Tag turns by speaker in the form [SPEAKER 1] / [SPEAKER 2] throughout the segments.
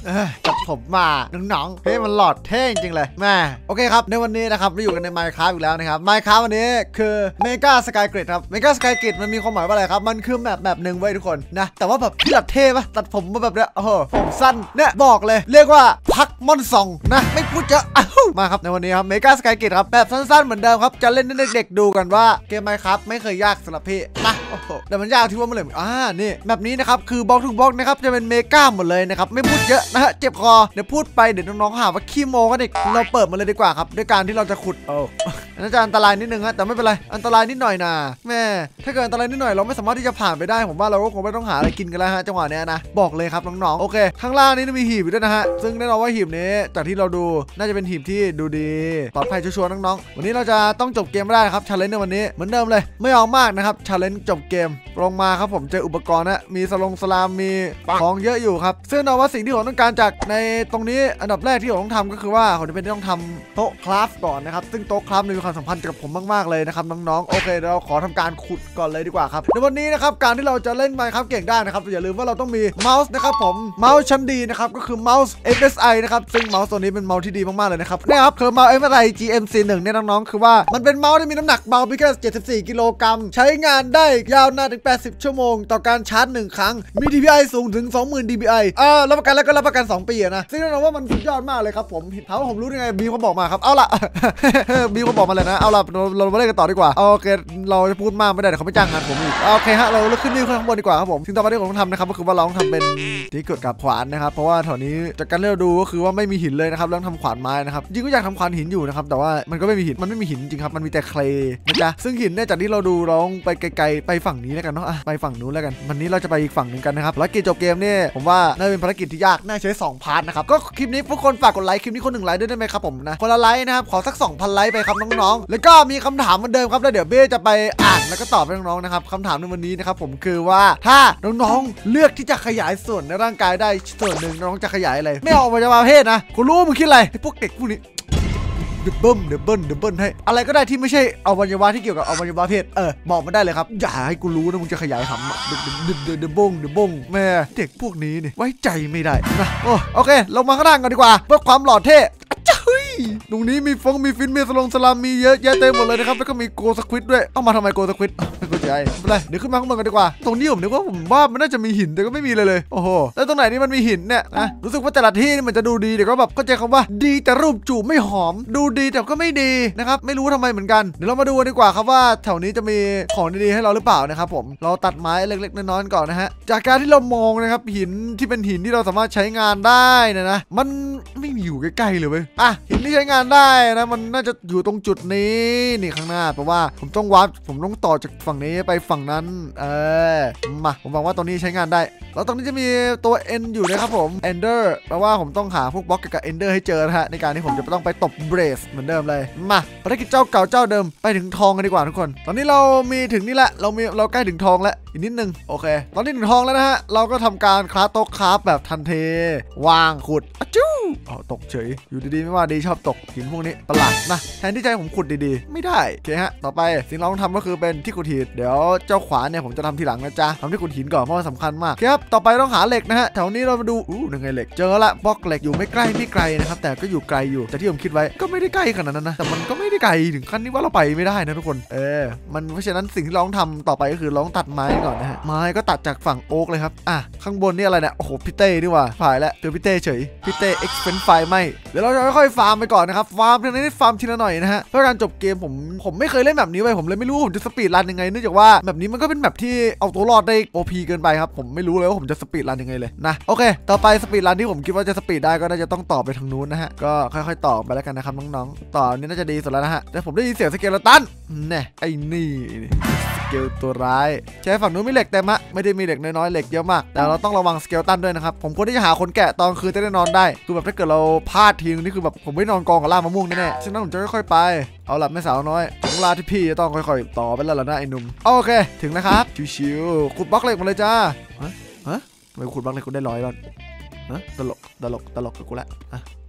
[SPEAKER 1] กับผมมาน้องๆเฮ้ยมันหลอดเท่จริงเลยแม่โอเคครับในวันนี้นะครับเราอยู่กันใน Minecraft อีกแล้วนะครับ Minecraft วันนี้คือ Mega Sky Grid ครับ Mega Sky Grid มันมีความหมายว่าอะไรครับมันคือแบบหนึ่งไว้ทุกคนนะแต่ว่าแบบพี่ตัดเท่ปะตัดผมมาแบบเนี้ยโอ้โหผมสั้นเนี่ยบอกเลยเรียกว่าพักม่อนซองนะไม่พูดเยอะมาครับในวันนี้ครับ Mega Sky Grid ครับแบบสั้นๆเหมือนเดิมครับจะเล่นให้เด็กๆดูกันว่าเกม Minecraft ไม่เคยยากสำหรับพี่นะโอ้โหแต่มันยากที่ว่ามันเลยนี่แบบนี้นะครับคือบล็อกทุกบล็อกนะครับจะเป็นเมกาหมดเลยนะครับไม่พูดเยอะนะฮะเจ็บคอเดี๋ยวพูดไปเดี๋ยวน้องๆหาว่าขี้โมกันอีกเราเปิดมาเลยดีกว่าครับด้วยการที่เราจะขุดน่าจะอันตรายนิดนึงฮะแต่ไม่เป็นไรอันตรายนิดหน่อยนะแม่ถ้าเกิดอันตรายนิดหน่อยเราไม่สามารถที่จะผ่านไปได้ผมว่าเราก็คงไม่ต้องหาอะไรกินกันแล้วฮะจังหวะนี้นะบอกเลยครับน้องๆโอเคข้างล่างนี้มีหีบด้วยนะฮะซึ่งแน่นอนว่าหีบนี้จากที่เราดูน่าจะเป็นหีบที่ดูดีปลอดภัยชัวร์ๆน้องๆวันนี้เราจะต้องจบเกมไม่ได้ครับชาเลนจ์ในวันนี้เหมือนเดิมเลยไม่เอามากนะครับชาเลนจ์จบเกมลงมาครับผมเจออุปกรณ์นะมีสลามมีของเยอะอยู่ครับซึ่งแน่นอนว่าสิ่งที่ผมต้องการจากในตรงนี้อันดับแรกที่ผมต้องทำก็คือว่าผมจะเป็นต้องทำโต๊ะคราฟก่อนนะครับซึ่งโต๊ะคราฟมีความสัมพันธ์กับผมมากๆเลยนะครับน้องๆโอเคเราขอทำการขุดก่อนเลยดีกว่าครับในวันนี้นะครับการที่เราจะเล่น Minecraft เก่งได้นะครับอย่าลืมว่าเราต้องมีเมาส์นะครับผมเมาส์ชั้นดีนะครับก็คือเมาส์ MSI นะครับซึ่งเมาส์ตัวนี้เป็นเมาส์ที่ดีมากๆเลยนะครับนี่ครับคือเมาส์ MSI GMC1 เนี่ยน้องๆคือว่ามันเป็นเมาส์ที่มีน้ำหนักเบาเพียงแค่74 กิโลกรัมใช้งานได้ยาวนานถึง80 ชั่วโมงต่อการชาร์จ1ครั้งมี DPI สูงถึง 20,000 DPI รับประกันแล้วก็รับประกัน2 ปีนะซึ่งแน่นอนว่ามันสุดยอดมากเลยครับผมถามว่าผมรู้ยังไงบีเขาบอกมาครับเอาล่ะ บีเขาบอกมาเลยนะเอาล่ะเรามาเล่นกันต่อดีกว่าโอเคเราจะพูดมากไม่ได้เดี๋ยวเขาไม่จ้างงานผมอีกโอเคฮะเราขึ้นนี่ข้างบนดีกว่าครับผมสิ่งต่อไปที่ผมต้องทำนะครับก็คือว่าเราต้องทำเป็นที่เกิดกับขวานนะครับเพราะว่าแถวนี้จากการที่เราดูก็คือว่าไม่มีหินเลยนะครับเราต้องทำขวานไม้นะครับจริงก็อยากทำขวานหินอยู่นะครับแต่ว่ามันก็ไม่มีหินมันไม่มีหินจริงครับมันมีแต่เคลย์นะจ๊ะซึ่งหินเนี่ยจากที่เราดูเราต้องไปไกลๆไปฝั่งนี้แล้วกันเนาะไปฝั่งนู้นแล้วกันวันนี้เราจะไปอีกฝั่งหนึ่งกันนะครับภารกิจจบเกมนี่ผมว่าน่าเป็นภารกิจที่ยากน่าใช้2 พาร์ทนะครับก็คลิปนี้ทุกคนฝากกดไลค์คลิปนี้คน1 ไลค์ด้วยได้ไหมครับผมนะคนละไลค์นะครับขอสัก 2,000 ไลค์ไปครับน้องๆแล้วก็มีคำถามเหมือนเดิมครับแล้วเดี๋ยวเบ้จะไปอ่านแล้วก็ตอบให้น้องๆนะครับคำถามในวันนี้นะครับผมคือว่าถ้าน้องๆเลือกที่จะขยายส่วนในร่างกายได้ส่วนหนึ่งน้องจะขยายอะไรไม่เอาอวัยวะเพศนะคุณรู้มึงคิดอะไรพวกเด็กพวกนี้เดบเบิ้ลให้อะไรก็ได้ที่ไม่ใช่อวัยวะที่เกี่ยวกับอวัยวะเพศบอกมาได้เลยครับอย่าให้กูรู้นะมึงจะขยายหำเดบงแม่เด็กพวกนี้นี่ไว้ใจไม่ได้นะโอเคลงมาข้างล่างกันดีกว่าเพื่อความหล่อเท่ตรงนี้มีฟงมีฟินมีสลามมีเยอะแยะเต็มหมดเลยนะครับแล้วก็มีโกสควิดด้วยเอามาทำไมโกสควิดไม่เข้าใจไม่เป็นไรเดี๋ยวขึ้นมาข้างบนกันดีกว่าตรงนี้ผมนึกว่ามันน่าจะมีหินแต่ก็ไม่มีเลยโอ้โหแล้วตรงไหนนี่มันมีหินเนี่ยนะรู้สึกว่าแต่ละที่นี่มันจะดูดีเดี๋ยวก็แบบเข้าใจคำว่าดีแต่รูปจูบไม่หอมดูดีแต่ก็ไม่ดีนะครับไม่รู้ทำไมเหมือนกันเดี๋ยวเรามาดูกันดีกว่าครับว่าแถวนี้จะมีของดีๆให้เราหรือเปล่านะครับผมเราตัดไม้เล็กๆน้อยๆก่อนนะฮะจากการที่เรามองนะครับหินที่เป็นหินที่เราสามารถใช้งานได้นะมันไม่มีอยู่ใกล้ๆเลยเว้ยหินที่ใช้งานได้นะมันน่าจะอยู่ตรงจุดนี้นี่ข้างหน้าเพราะว่าผมต้องวัดผมต้องต่อจากฝั่งนี้ไปฝั่งนั้นมาผมหวังว่าตรงนี้ใช้งานได้แล้วตรงนี้จะมีตัว N อยู่นะครับผม Ender แปลว่าผมต้องหาพวกบล็อกเกี่ยวกับ Ender ให้เจอนะฮะในการที่ผมจะต้องไปตบเบรสเหมือนเดิมเลยมาภารกิจเจ้าเก่าเจ้าเดิมไปถึงทองกันดีกว่าทุกคนตอนนี้เรามีถึงนี่แหละเราใกล้ถึงทองแล้วอีกนิดนึงโอเคตอนนี้ถึงทองแล้วนะฮะเราก็ทำการคราฟโต๊ะคราฟแบบทันเทวางขุดจู้ตกเฉยอยู่ดีๆไม่ว่าดีชอบตกหินพวกนี้ประหลาดนะแทนที่ใจผมขุดดีๆไม่ได้โอเคฮะต่อไปสิ่งเราต้องทำก็คือเป็นที่ขุดหินเดี๋ยวเจ้าขวานเนี่ยผมจะทำทีหลังนะจ๊ะทำที่ขุดหินก่อนเพราะมันสำคัญมากครับต่อไปต้องหาเหล็กนะฮะแถวนี้เรามาดูยังไงเหล็กเจอละบล็อกเหล็กอยู่ไม่ใกล้ไม่ไกลนะครับแต่ก็อยู่ไกลอยู่แต่ที่ผมคิดไว้ก็ไม่ได้ใกล้ขนาดนั้นนะแต่มันก็ไม่ได้ไกลถึงขั้นที่ว่าเราไปไม่ได้นะทุกคนมันเพราะฉะนั้นสิ่งที่เราต้องทำต่อไปก็คือเราต้องตัดไม้ก่อนนะฮะไม้ก็ตัดจากฝั่งโอ๊กเลยครับข้างบนนี่อะไรเนี่ยโอ้โหพี่เต้นี่ว่าผ่านแล้วเจอพี่เต้เฉยพี่เต้ expense ไฟไม่เดี๋ยวเราจะค่อยๆฟาร์มไปก่อนนะครับฟาร์มทีละนิดฟาร์มทีละหน่อยนะฮะเพื่อการจบเกมผมไม่เคยเล่นแบบนี้ไว้ผมเลยไม่รู้ผมจะสปีดรันยังไงเนื่องจากว่าแบบนี้มันก็เป็นแบบที่เอาตัวรอดได้ OP เกินไปครับผมไม่รู้เลยว่าผมจะสปีดรันยังไงเลยนะโอเคต่อไปสปีดรันที่ผมคิดว่าจะสปีดได้ก็น่าจะต้องต่อไปทางนู้นนะฮะก็ค่อยๆต่อไปแล้วกันนะครับน้องๆต่อนี้น่าจะดีสุดแล้วนะฮะแต่ผมได้ยินเสียงสเกเลตันเนี่ยไอ้นี่สเกลตัวร้ายใช้ฝั่งนู้นมีเหล็กเต็มะไม่ได้มีเหล็กน้อยๆเหล็กเยอะมากแต่เราต้องระวังสเกลตันด้วยนะครับผมควรที่จะหาคนแกะตอนคืนจะได้นอนได้คือแบบถ้าเกิดเราพลาดทีนึงนี่คือแบบผมไม่นอนกองกับล่ามะม่วงแน่ๆฉะนั้นผมจะค่อยๆไปเอาล่ะแม่สาวน้อยถึงเวลาที่พี่จะต้องค่อยๆต่อไปแล้วล่ะนะไอ้หนุ่มโอเคถึงแล้วครับชิวๆขุดบล็อกเหล็กมาเลยจ้าทำไมขุดบล็อกเหล็กกูได้100 แล้วตลกกับกูละ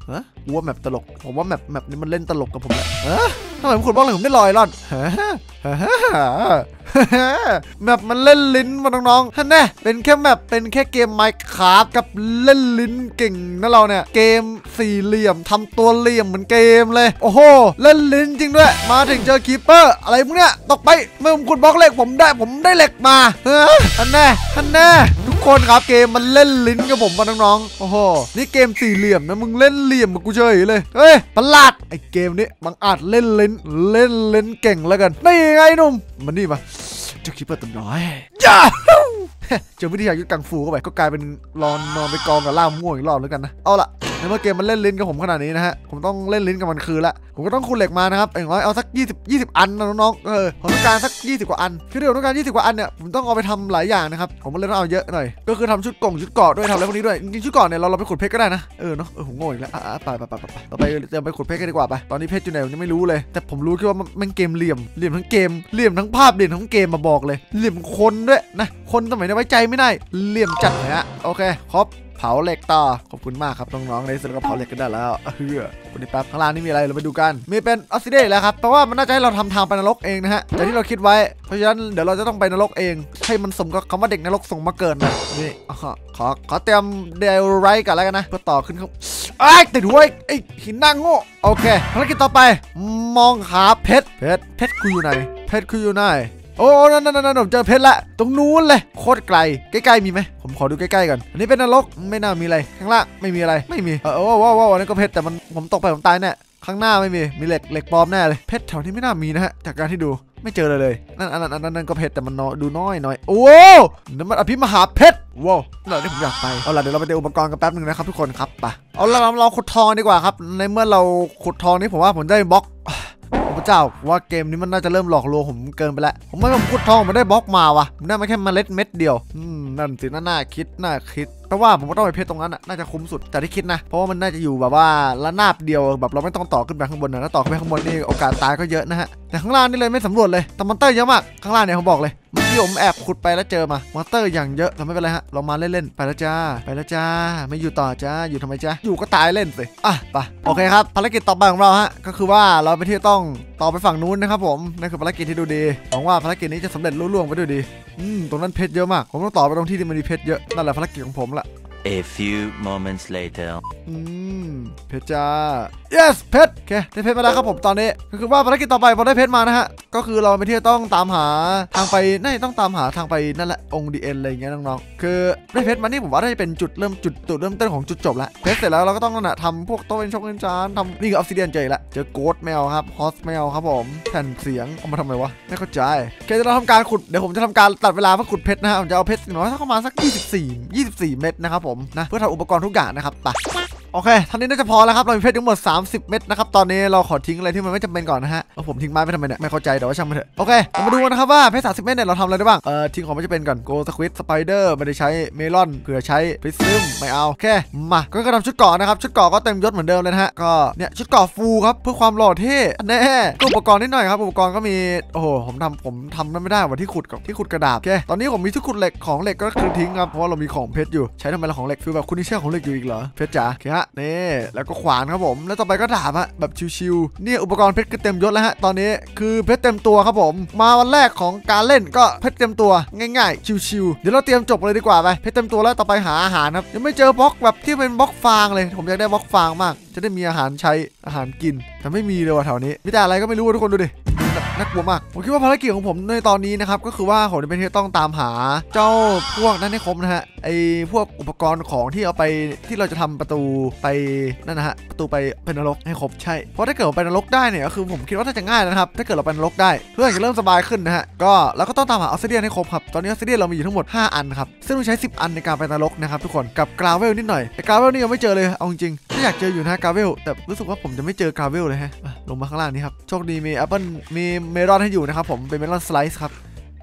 [SPEAKER 1] ฮะว่าแมปตลกผมว่าแมปนี้มันเล่นตลกกับผมแหละทำไมผมขุดบล็อกเลยผมได้ลอยรอดแมปมันเล่นลิ้นมาน้องๆท่านแน่เป็นแค่แมปเป็นแค่เกม Minecraft กับเล่นลิ้นเก่งนะเราเนี่ยเกมสี่เหลี่ยมทำตัวเหลี่ยมเหมือนเกมเลยโอ้โหเล่นลิ้นจริงด้วยมาถึงเจอคีปเปอร์อะไรพวกเนี้ยตกไปเมื่อผมขุดบล็อกเหล็กผมได้เหล็กมาท่านแน่ทุกคนครับเกมมันเล่นลิ้นกับผมมาน้องๆโอ้โหนี่เกมสี่เหลี่ยมนะมึงเล่นเหลี่ยมกับกูเฉยเลยเฮ้ยประหลาดไอเกมนี้บังอาจเล่นลิ้นเก่งแล้วกันนี่ไงหนุ่มมันนี่มาเจ้าคิปเปอร์ตัวน้อยย่าเจอวิทยายุทธกังฟูเข้าไปก็กลายเป็นนอนไปกองกับล่ามม่วงอีกรอบแล้วกันนะเอาละในเมื่อเกมมันเล่นลิ้นกับผมขนาดนี้นะฮะผมต้องเล่นลิ้นกับมันคืนละผมก็ต้องขุดเหล็กมานะครับอย่างน้อยเอาสัก20 อันนะน้องๆผมต้องการสัก20 กว่าอันคือเดี๋ยวต้องการ20 กว่าอันเนี่ยผมต้องเอาไปทำหลายอย่างนะครับผมเลยต้องเอาเยอะหน่อยก็คือทำชุดเกาะด้วยทำอะไรพวกนี้ด้วยจริงๆชุดเกาะเนี่ยเราไปขุดเพชรก็ได้นะเนาะผมโง่อีกแล้วไปต่อไปเดี๋ยวไปขุดเพชรกันดีกว่าไปตอนนี้เพชรอยู่ไหนผมยังไม่รู้เลยแต่ผมรู้แค่ว่ามันเกมเหลี่ยมทั้งเกมเหลี่ยมทั้งภาพเหลี่ยมทั้งเกมมาบอกเลยเหลี่ยมคนด้วยนะคนสมัยนี้ไว้ใจไม่ได้เหลี่ยมจัดเลยฮะโอเคครบเผาเหล็กต่อขอบคุณมากครับน้องๆในสุดก็เผาเหล็กกันได้แล้ววันนี้แป๊บข้างล่างนี่มีอะไรเราไปดูกันมีเป็นออสซิเดตแล้วครับแปลว่ามันน่าจะให้เราทำทางไปนรกเองนะฮะอย่างที่เราคิดไว้เพราะฉะนั้นเดี๋ยวเราจะต้องไปนรกเองให้มันสมกับคำว่าเด็กนรกส่งมาเกิดนะนี่ขอเตรียมเดลไรกันแล้วกันนะเพื่อต่อขึ้นครับติดไว้ไอ้หินนางโง่โอเคภารกิจต่อไปมองหาเพชรคืออยู่ไหนเพชรคืออยู่ไหนโอ้นั่นผมเจอเพชรละตรงนู้นเลยโคตรไกลใกล้ๆมีไหมผมขอดูใกล้ๆก่อนอันนี้เป็นนรกไม่น่ามีอะไรข้างล่างไม่มีอะไรไม่มีว้าวอันนี้ก็เพชรแต่ผมตกไปผมตายแน่ข้างหน้าไม่มีเหล็กปลอมแน่เลยเพชรแถวนี้ไม่น่ามีนะฮะจากการที่ดูไม่เจอเลยนั่นก็เพชรแต่มันดูน้อยโอ้นั่นมันอภิมหาเพชรว้าวนั่นที่ผมอยากไปเอาล่ะเดี๋ยวเราไปเตรียมอุปกรณ์กันแป๊บนึงนะครับทุกคนครับไปเอาล่ะเราขุดทองดีกว่าครับในเมื่อเราขุดทองนี้ผมว่าผมได้บล็อกพระเจ้าว่าเกมนี้มันน่าจะเริ่มหลอกลวงผมเกินไปแล้วผมขุดทองผมได้บล็อกมาวะผมได้มาแค่เมล็ดเม็ดเดียวนั่นสิน่าคิดเพราะว่าผมก็ต้องไปเพชรตรงนั้นน่าจะคุ้มสุดแต่ที่คิดนะเพราะว่ามันน่าจะอยู่แบบว่าระนาบเดียวแบบเราไม่ต้องต่อขึ้นไปข้างบนนะถ้าต่อขึ้นไปข้างบนนี่โอกาสตายก็เยอะนะฮะแต่ข้างล่างนี่เลยไม่สำรวจเลยแต่มอนเตอร์เยอะมากข้างล่างเนี่ยผมบอกเลยเมื่อกี้ผมแอบขุดไปแล้วเจอมามอนเตอร์อย่างเยอะแต่ไม่เป็นไรฮะเรามาเล่นๆไปแล้วจ้าไม่อยู่ต่อจ้าอยู่ทำไมจ้าอยู่ก็ตายเล่นสิไปโอเคครับภารกิจต่อไปของเราฮะก็คือว่าเราไปที่ต้องต่อไปฝั่งนู้นนะครับผมนั่นคือภารกิจที่ดูดีหวังว่าภารกิจนี้จะสำเร็จรุ่ล่วงไปด้วยดีตรงนั้นเพชรเยอะมากผมต้องต่อไปตรงที่มันมีเพชรเยอะนั่นแหละภารกิจของผมละ
[SPEAKER 2] A few moments later
[SPEAKER 1] เพชรจ้า yes เพชรโอเคได้เพชรมาแล้วครับผมตอนนี้ก็คือว่าภารกิจต่อไปพอได้เพชรมานะฮะก็คือเราไปที่ต้องตามหาทางไปต้องตามหาทางไปนั่นแหละองค์ดีเอ็นอะไรอย่างเงี้ยน้องๆคือได้เพชรมานี่ผมว่าได้เป็นจุดเริ่มต้นของจุดจบแล้วเพชรเสร็จแล้วเราก็ต้องทำพวกโต๊ะเอนจานทำนี่คือออฟซิเดียนเจอแล้วเจอโกดแมวครับฮอสแมวครับผมแผ่นเสียงเอามาทำไมวะไม่เข้าใจโอเคเราทำการขุดเดี๋ยวผมจะทำการตัดเวลาเพื่อขุดเพชรนะฮะผมจะเอาเพชรน้อยเข้ามาสัก24 เม็ดนะครับผมนะเพื่อทำอุปกรณ์ทุกอย่างนะครับไปโอเคท่านี้น่าจะพอแล้วครับเรามีเพชรทั้งหมด30 เม็ดนะครับตอนนี้เราขอทิ้งอะไรที่มันไม่จำเป็นก่อนนะฮะผมทิ้งไม้ไปทำไมเนี่ยไม่เข้าใจแต่ว่าช่างมันเถอะโอเคเรามาดูกันนะครับว่าเพชร30 เม็ดเนี่ยเราทำอะไรได้บ้างทิ้งของไม่จำเป็นก่อนโกสควิดสไปเดอร์ไม่ได้ใช้เมลอนเผื่อใช้พริซึมไม่เอาโอเคมาก็ทำชุดเกราะนะครับชุดเกราะก็เต็มยศเหมือนเดิมเลยนะฮะก็เนี่ยชุดเกราะฟูครับเพื่อความหล่อเท่แน่ก็อุปกรณ์นิดหน่อยครับอุปกรณ์ก็มีโอ้โหผมทำไม่ได้ว่าที่ขุดกระดาษโอเคตอนนี้ผมมีที่ขุดเหล็กของเหล็กก็คือทิ้งครับเพราะว่าเรามีของเพชรอยู่ใช้ทำไมเราของเหล็กคือแบบคุณนี่เชื่อของเหล็กอยู่อีกเหรอเพชรจ๋าโอเคฮะนี่แล้วก็ขวานครับผมแล้วต่อไปก็ดาบฮะแบบชิวๆนี่อุปกรณ์เพชรก็เต็มยศแล้วฮะตอนนี้คือเพชรเต็มตัวครับผมมาวันแรกของการเล่นก็เพชรเต็มตัวง่ายๆชิวๆเดี๋ยวเราเตรียมจบเลยดีกว่าไปเพชรเต็มตัวแล้วต่อไปหาอาหารครับยังไม่เจอบล็อกแบบที่เป็นบล็อกฟางเลยผมอยากได้บล็อกฟางมากจะได้มีอาหารใช้อาหารกินแต่ไม่มีเลยว่ะแถวนี้มีแต่อะไรก็ไม่รู้ทุกคนดูดิน่ากลัวมากผมคิดว่าภารกิจของผมในตอนนี้นะครับก็คือว่าผมจะเป็นที่ต้องตามหาเจ้าพวกนั้นให้ครบนะฮะไอพวกอุปกรณ์ของที่เอาไปที่เราจะทำประตูไปนั่นนะฮะประตูไปเป็นนรกให้ครบใช่เพราะถ้าเกิดไปนรกได้เนี่ยก็คือผมคิดว่าน่าจะง่ายนะครับถ้าเกิดเราไปนรกได้เพื่อจะเริ่มสบายขึ้นนะฮะก็เราก็ต้องตามหาออสเตรเลียให้ครบครับตอนนี้ออสเตรเลียเรามีอยู่ทั้งหมด5 อันครับซึ่งต้องใช้10 อันในการไปนรกนะครับทุกคนกับกราเวลนิดหน่อยแต่กราเวลนี่ยังไม่เจอเลยเอาจริงๆถ้าอยากเจออยู่นะกราเวลแต่รู้สึกว่าผมจะไม่เจอกราเวลเลยฮะลงมาข้างล่างนี้ครับโชคดีมีแอปเปิ้ลมีเมลอนให้อยู่นะครับผมเป็นเมลอนสไลซ์ครับ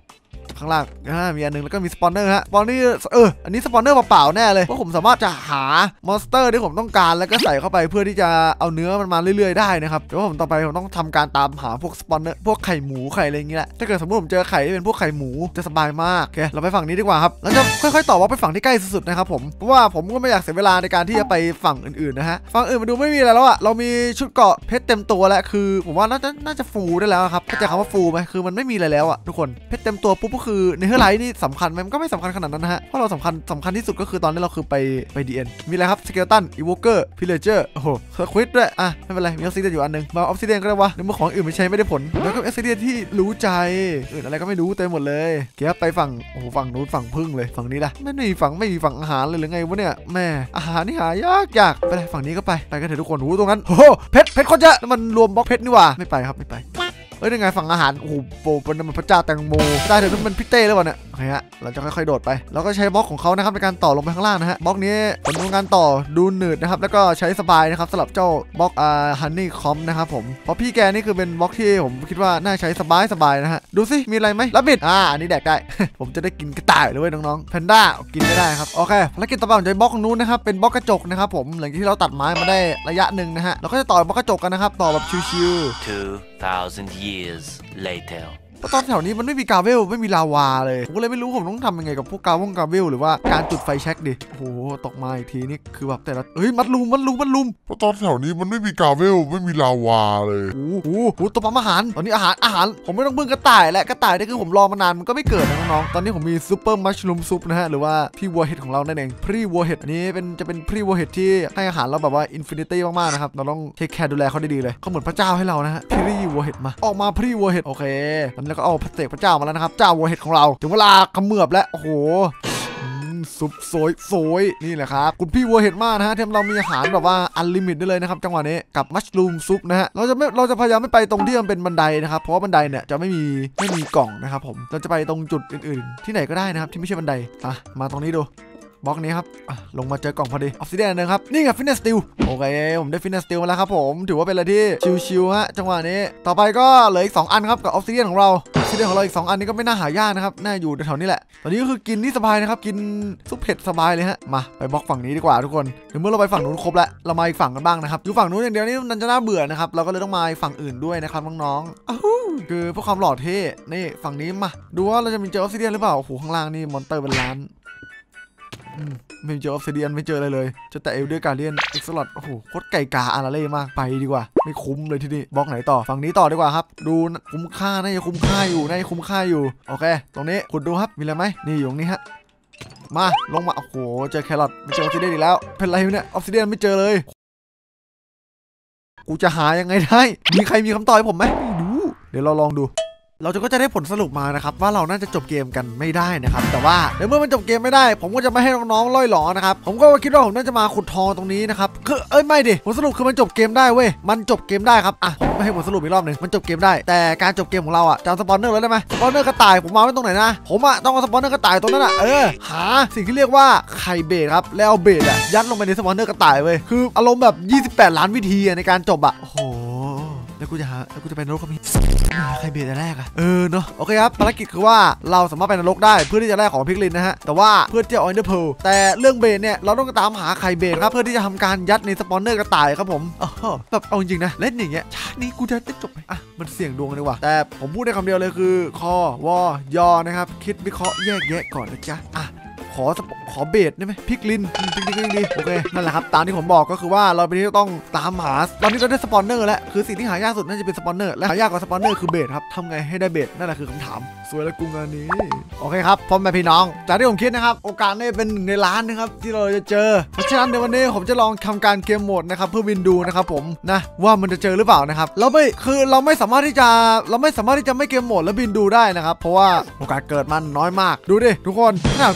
[SPEAKER 1] ข้างล่างมีอันนึงแล้วก็มีสปอนเนอร์ฮะสปอนเนอร์อันนี้สปอนเนอร์เปล่าๆแน่เลยเพราะผมสามารถจะหามอนสเตอร์ที่ผมต้องการแล้วก็ใส่เข้าไปเพื่อที่จะเอาเนื้อมันมาเรื่อยๆได้นะครับแต่ว่าผมต่อไปผมต้องทำการตามหาพวกสปอนเนอร์พวกไข่หมูไข่อะไรอย่างเงี้ยแหละถ้าเกิดสมมติผมเจอไข่ที่เป็นพวกไข่หมูจะสบายมากโอเคเราไปฝั่งนี้ดีกว่าครับเราจะค่อยๆต่อว่าไปฝั่งที่ใกล้สุดๆนะครับผมเพราะว่าผมก็ไม่อยากเสียเวลาในการที่จะไปฝั่งอื่นๆนะฮะฝั่งอื่นมาดูไม่มีอะไรแล้วอะเรามีชุดเกราะเพชรเต็มตัวแล้วคือผมว่าน่าจะฟูได้แล้วครับเข้าใจคำว่าฟูไหมคือมันไม่มีอะไรแล้วอะทุกคนเพชรเต็มตัวปุ๊บก็คือในเฮอร์ไลท์นี่สำคัญไหมมันก็ไม่สำคัญขนาดนั้นนะฮะเพราะเราสำคัญที่สุดก็คือตอนนี้เราคือไปดีเอ็นมีอะไรครับสเกลตันอีโวเกอร์พิเลเจอร์โอ้โหเซอร์ควิดด้วยอ่ะไม่เป็นไรมีออฟซิเดียนอยู่อันนึงมาออฟซิเดียนก็ได้วะในเมื่อของอื่นไม่ใช้ไม่ได้ผลแล้วก็ออฟซิเดียนที่รู้ใจอื่นอะไรก็ไม่รู้เต็มหมดเลยเกี่ยวไปฝั่งโอ้โหฝั่งนู้นฝั่งพึ่งเลยฝั่งนี้ล่ะไม่มีฝั่งอาหารเลยหรือไงวะเนี่ยแม่อาหารนี่หายากไปเลยฝั่งนี้ก็ไปกันเถอะทุกคนตรงนั้นโอ้โหเพชรคนเยอะมันรวมบล็อกเพชรนี่หว่าไม่ไปครับไม่ไปยังไงฝั่งอาหารโอ้โหเป็นพระเจ้าแตงโมได้เถอะมันพี่เต้หรือเปล่าเนี่ยโอเคฮะเราจะค่อยๆโดดไปเราก็ใช้บล็อกของเขานะครับในการต่อลงไปข้างล่างนะฮะบล็อกนี้ผลของการต่อดูหนืดนะครับแล้วก็ใช้สบายนะครับสำหรับเจ้าบล็อกฮันนี่คอมนะครับผมเพราะพี่แกนี่คือเป็นบล็อกที่ผมคิดว่าน่าใช้สบายนะฮะดูสิมีอะไรไหมลับบิดอันนี้แดกได้ ผมจะได้กินกระต่ายเลยน้องๆแพนด้ากินไม่ได้ครับโอเคภารกิจต่อไปผมจะบล็อกของนู้นนะครับเป็นบล็อกกระจกนะครับผมหลังจากที่เราตัดไม้มาได้ระยะหนึ่งนะฮะเราก็จะต่อบล็อกกระจกกันนะครับต่อแบบชิว
[SPEAKER 2] ๆ 2,000 years later
[SPEAKER 1] เพราะตอนแถวนี้มันไม่มีกาเวลไม่มีลาวาเลยผมก็เลยไม่รู้ผมต้องทำยังไงกับพวกกาเวลหรือว่าการจุดไฟแช็กดิโอ้โหตกมาอีกทีนี่คือแบบแต่ละมัดลุม
[SPEAKER 3] เพราะตอนแถวนี้มันไม่มีกาเวลไม่มีลาวาเลย
[SPEAKER 1] โอ้โหตัวปั๊มอาหารตอนนี้อาหารผมไม่ต้องพึ่งกระต่ายและกระต่ายนี่คือผมรอมานานมันก็ไม่เกิดนะน้องๆตอนนี้ผมมีซูเปอร์มัชรูมซุปนะฮะหรือว่าพี่วัวเห็ดของเรานั่นเองพรีวัวเห็ดอันนี้จะเป็นพรีวัวเห็ดที่ให้อาหารเราแบบว่าอินฟินิตี้มากๆนะครับเราต้องเทคแคร์ดูแลเขาดีๆเลยเขาเหมือนพระเจ้าให้เรานะฮะพรีวัวเห็ดมาออกมาพรีวัวเห็ดโอเคแล้วก็เอาพระเจ้ามาแล้วนะครับเจ้าวัวเห็ดของเราถึงเวลาเขมือบแล้วโอ้โหซุปโซยนี่แหละครับคุณพี่วัวเห็ดมากนะฮะที่เรามีอาหารแบบว่าอันลิมิตได้เลยนะครับจังหวะนี้กับมัชรูมซุปนะฮะเราจะพยายามไม่ไปตรงที่มันเป็นบันไดนะครับเพราะว่าบันไดเนี่ยจะไม่มีกล่องนะครับผมเราจะไปตรงจุดอื่นๆที่ไหนก็ได้นะครับที่ไม่ใช่บันไดมาตรงนี้ดูบล็อกนี้ครับลงมาเจอกล่องพอดีออฟซิเดียนนึงครับนี่ไงฟินเนสติลโอเคผมได้ฟินเนสติลมาแล้วครับผมถือว่าเป็นอะไรที่ชิวๆฮะจังหวะนี้ต่อไปก็เหลืออีก2อันครับกับออฟซิเดียนของเราอีก2อันนี้ก็ไม่น่าหายากนะครับน่าอยู่แถวนี้แหละตอนนี้ก็คือกินนี่สบายนะครับกินซุปเผ็ดสบายเลยฮะมาไปบล็อกฝั่งนี้ดีกว่าทุกคนเดี๋ยวเมื่อเราไปฝั่งนู้นครบแล้วเรามาอีกฝั่งกันบ้างนะครับอยู่ฝั่งนู้นอย่างเดียวนี่มันจะน่าเบื่อนะครับเราก็เลยต้องมาฝั่งอื่นด้วยนะครับน้องๆคือเพื่อความหล่อเท่นี่ฝั่งนี้มาดูว่าเราจะมีเจอออฟซิเดียนหรือเปล่าโอ้โหข้างล่างนี่มอนเตอร์เป็นล้านไม่เจอออฟซิเดียนไม่เจออะไรเลยเจอแต่เอลเดอร์การเดียนเอ็กซ์ลอดโอ้โหโคตรไก่กาอาราเล่มากไปดีกว่าไม่คุ้มเลยที่นี่บล็อกไหนต่อฝั่งนี้ต่อดีกว่าครับดูคุ้มค่าน่าจะคุ้มค่าอยู่โอเคตรงนี้ขุดดูครับมีอะไรไหมนี่อยู่ตรงนี้ฮะมาลงมาโอ้โหเจอแครอทไม่เจอออฟซิเดียนอีกแล้วเป็นไรเนี่ยออฟซิเดียนไม่เจอเลยกูจะหายังไงได้มีใครมีคำตอบให้ผมไหมไม่รู้เดี๋ยวเราลองดูเราก็จะได้ผลสรุปมานะครับว่าเราน่าจะจบเกมกันไม่ได้นะครับแต่ว่าในเมื่อมันจบเกมไม่ได้ผมก็จะไม่ให้น้องๆล่อยหลอนะครับผมก็คิดว่าผมน่าจะมาขุดทองตรงนี้นะครับคือไม่ดิผลสรุปคือมันจบเกมได้เว้ยมันจบเกมได้ครับผมไม่ให้ผลสรุปอีกรอบหนึ่งมันจบเกมได้แต่การจบเกมของเราจะสปอนเนอร์แล้วได้ไหมสปอนเนอร์กระต่ายผมมาไว้ตรงไหนนะผมต้องเอาสปอนเนอร์กระต่ายตรงนั้นหาสิ่งที่เรียกว่าไข่เบสครับแล้วเอาเบสยัดลงไปในสปอนเนอร์กระต่ายเว้ยคืออารมณ์แบบ28ล้านวิธีในการจบโอ้โหแล้วกูจะไปนรกกับพี่ใครเบสแรกเนาะโอเคครับภารกิจคือว่าเราสามารถไปนรกได้เพื่อที่จะแลกของพิกลินนะฮะแต่ว่าเพื่อที่จะเอาอินเดอร์เพลแต่เรื่องเบสเนี่ยเราต้องตามหาไข่เบสครับเพื่อที่จะทำการยัดในสปอนเนอร์กระต่ายครับผมแบบเอาจริงๆนะเล่นอย่างเงี้ยชาตินี้กูจะได้จบไหมมันเสี่ยงดวงกันดีกว่าแต่ผมพูดได้คำเดียวเลยคือคอวอยอนะครับคิดวิเคราะห์แยกแยะก่อนนะจ๊ะขอเบสได้ไหมพิกลินดีโอเคนั่นแหละครับตามที่ผมบอกก็คือว่าเราไปที่ต้องตามหาตอนนี้เราได้สปอนเนอร์แล้วคือสิ่งที่หายากสุดน่าจะเป็นสปอนเนอร์และหายากกว่าสปอนเนอร์คือเบสครับทำไงให้ได้เบสนั่นแหละคือคำถามสวยแล้วกูงานนี้โอเคครับพ่อแม่พี่น้องจากที่ผมคิดนะครับโอกาสได้เป็น1 ในล้านนะครับที่เราจะเจอเพราะฉะนั้นในวันนี้ผมจะลองทำการเกมโหมดนะครับเพื่อบินดูนะครับผมนะว่ามันจะเจอหรือเปล่านะครับเราไม่สามารถที่จะไม่เกมโหมดแล้วบินดูได้นะครับเพราะว่าโอกาสเกิดมันน้อยมากดูดิทุกคนถ้าเกมโหมดบิน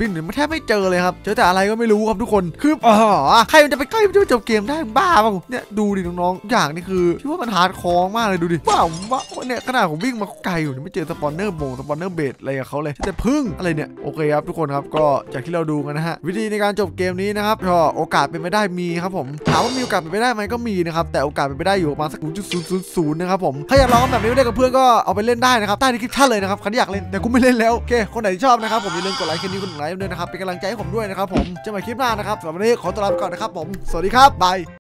[SPEAKER 1] เนี่ยมันแทบไม่เจอเลยครับเจอแต่อะไรก็ไม่รู้ครับทุกคนคือใครมันจะไปใกล้มันจะจบเกมได้บ้าป่ะเนี่ยดูดิน้องๆอย่างนี้คือคิดว่ามันฮาร์ดคอร์มากเลยดูดิว่าเนี่ยขนาดผมวิ่งมาไกลอยู่ไม่เจอสปอนเนอร์เบสอะไรกับเขาเลยแต่พึ่งอะไรเนี่ยโอเคครับทุกคนครับก็จากที่เราดูกันนะฮะวิธีในการจบเกมนี้นะครับก็โอกาสเป็นไปได้มีครับผมถามว่ามีโอกาสเป็นไปได้ไหมก็มีนะครับแต่โอกาสเป็นไปได้อยู่ประมาณสัก 0.000 นะครับผมถ้าอยากลองแบบนี้เล่นกับเพื่อนก็เอาไปเล่นได้นะครับใต้ดีคริปชั่นเลยนะครับใครอยากเล่นแต่กูไม่เล่นแล้วโอเคคนไหนที่ชอบนะครับผมอย่าลืมกดไลค์คลิปนี้กดไลค์ด้วยนะครับเป็นกำลังใจให้ผมด้วยนะครับผมจะมาคลิปหน้านะครับสำหรับวันนี้ขอตัวลาไปก่อนนะครับผมสวัสดีครับบาย